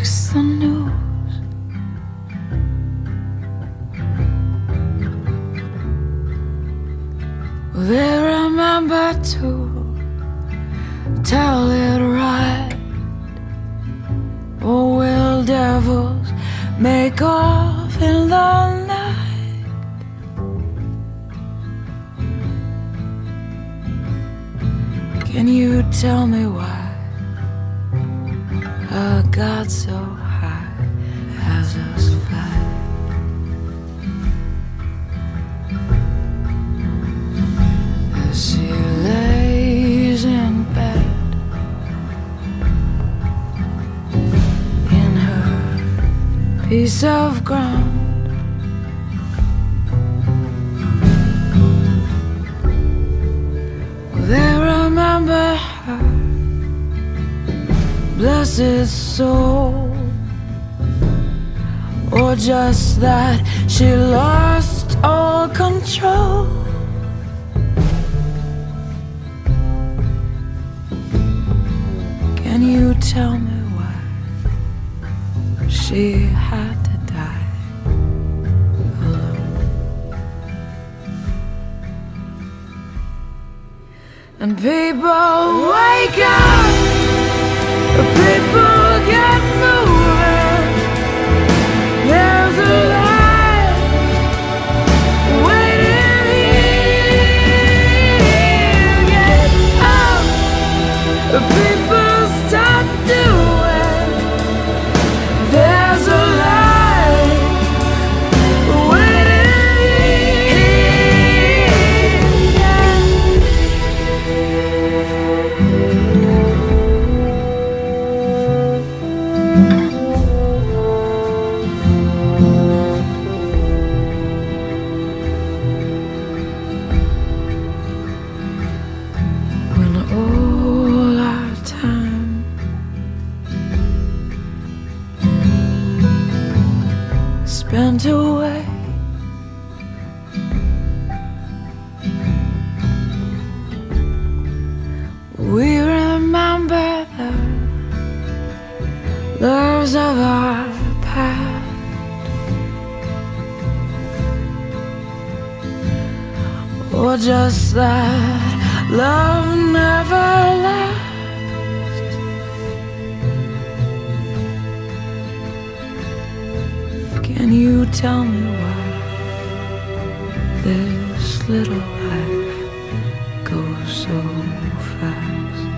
breaks the news. They remember to tell it right, or will devils make off in the night? Can you tell me why a God so high has us fly? As she lays in bed in her piece of ground, they remember her blessed soul, or just that she lost all control. Can you tell me why she had to die alone? And people wake up, people get moving. There's a light waiting here. Get up, people stop doing. There's a light waiting when all our time spent away, we remember the loves of our past, or just that love never lasts. Can you tell me why this little life goes so fast?